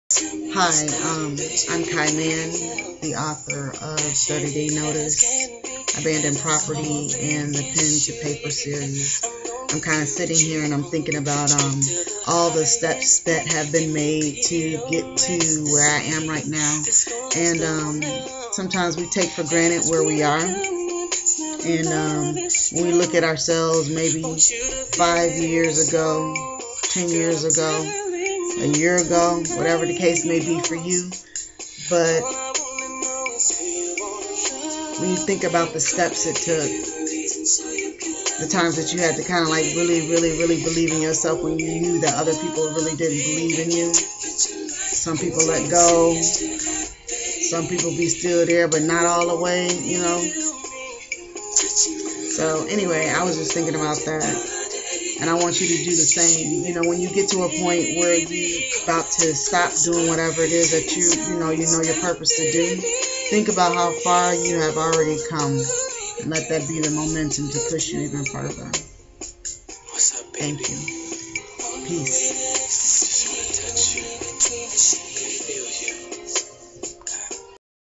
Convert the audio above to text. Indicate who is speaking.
Speaker 1: Hi, I'm Mann, the author of 30 Day Notice, Abandoned Property, and the Pen to Paper series. I'm kind of sitting here and I'm thinking about all the steps that have been made to get to where I am right now. And sometimes we take for granted where we are. And when we look at ourselves maybe 5 years ago, 10 years ago, a year ago, whatever the case may be for you. But when you think about the steps it took, the times that you had to kind of like really believe in yourself when you knew that other people really didn't believe in you. Some people let go. Some people be still there, but not all the way. So anyway, I was just thinking about that. And I want you to do the same. When you get to a point where you're about to stop doing whatever it is that you know your purpose to do, think about how far you have already come. And let that be the momentum to push you even further. Thank you. Peace.